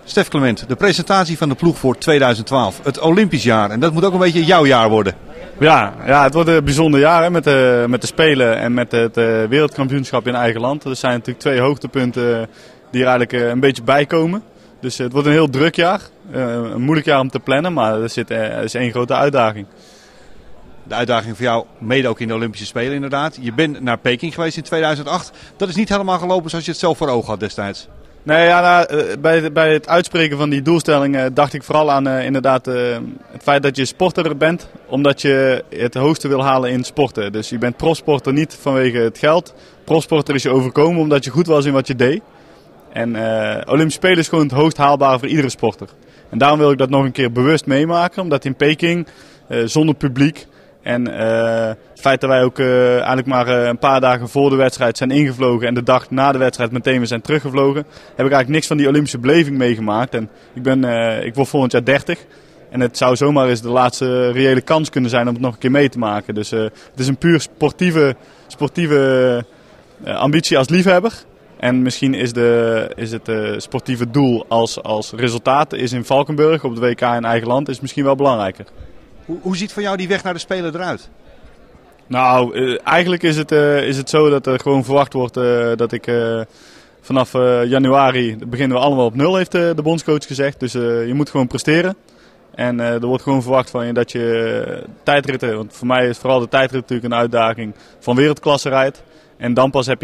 Stef Clement, de presentatie van de ploeg voor 2012. Het Olympisch jaar. En dat moet ook een beetje jouw jaar worden. Ja, het wordt een bijzonder jaar hè, met de Spelen en met het wereldkampioenschap in eigen land. Er zijn natuurlijk twee hoogtepunten die er eigenlijk een beetje bij komen. Dus het wordt een heel druk jaar. Een moeilijk jaar om te plannen, maar er is één grote uitdaging. De uitdaging voor jou, mede ook in de Olympische Spelen inderdaad. Je bent naar Peking geweest in 2008. Dat is niet helemaal gelopen zoals je het zelf voor ogen had destijds. Nee, bij het uitspreken van die doelstelling dacht ik vooral aan inderdaad het feit dat je sporter bent, omdat je het hoogste wil halen in sporten. Dus je bent profsporter niet vanwege het geld. Profsporter is je overkomen omdat je goed was in wat je deed. En Olympische Spelen is gewoon het hoogst haalbare voor iedere sporter. En daarom wil ik dat nog een keer bewust meemaken, omdat in Peking, zonder publiek en het feit dat wij ook eigenlijk maar een paar dagen voor de wedstrijd zijn ingevlogen en de dag na de wedstrijd meteen weer zijn teruggevlogen, heb ik eigenlijk niks van die Olympische beleving meegemaakt. En ik word volgend jaar 30 en het zou zomaar eens de laatste reële kans kunnen zijn om het nog een keer mee te maken. Dus het is een puur sportieve ambitie als liefhebber. En misschien is het sportieve doel als resultaat is in Valkenburg op het WK in eigen land is misschien wel belangrijker. Hoe ziet voor jou die weg naar de Spelen eruit? Nou, eigenlijk is het zo dat er gewoon verwacht wordt dat ik vanaf januari beginnen we allemaal op nul, heeft de bondscoach gezegd. Dus je moet gewoon presteren. En er wordt gewoon verwacht van je dat je tijdritten, want voor mij is vooral de tijdrit natuurlijk een uitdaging, van wereldklasse rijdt. En dan pas heb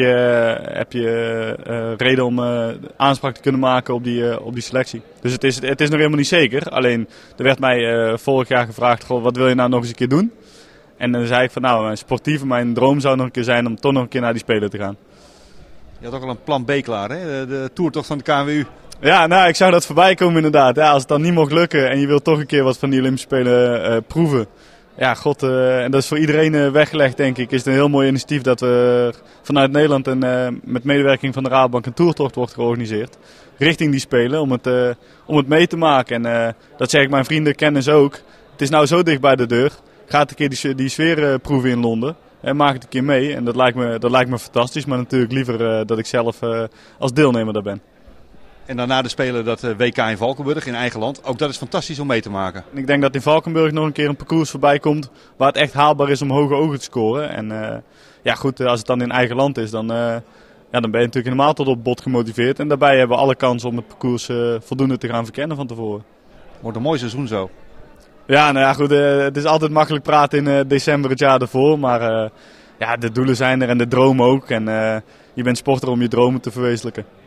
je reden om aanspraak te kunnen maken op die selectie. Dus het is nog helemaal niet zeker. Alleen er werd mij vorig jaar gevraagd, goh, wat wil je nou nog eens een keer doen? En dan zei ik van nou, mijn droom zou nog een keer zijn om toch nog een keer naar die Spelen te gaan. Je had ook al een plan B klaar, hè? De toertocht van de KNWU. Ja, nou, ik zou dat voorbij komen inderdaad. Ja, als het dan niet mocht lukken en je wilt toch een keer wat van die Olympische Spelen proeven. Ja, en dat is voor iedereen weggelegd, denk ik. Is het een heel mooi initiatief dat we vanuit Nederland en met medewerking van de Rabobank een toertocht wordt georganiseerd. Richting die Spelen, om het mee te maken. En dat zeg ik mijn vrienden, kennis ook. Het is nou zo dicht bij de deur. Ga een keer die sfeer proeven in Londen. En maak het een keer mee. En dat lijkt me fantastisch. Maar natuurlijk liever dat ik zelf als deelnemer daar ben. En daarna de Spelen dat WK in Valkenburg in eigen land. Ook dat is fantastisch om mee te maken. Ik denk dat in Valkenburg nog een keer een parcours voorbij komt waar het echt haalbaar is om hoge ogen te scoren. En als het dan in eigen land is, dan ben je natuurlijk helemaal tot op bot gemotiveerd. En daarbij hebben we alle kans om het parcours voldoende te gaan verkennen van tevoren. Wordt een mooi seizoen zo. Ja, nou ja, goed. Het is altijd makkelijk praten in december het jaar ervoor. Maar de doelen zijn er en de droom ook. En je bent sporter om je dromen te verwezenlijken.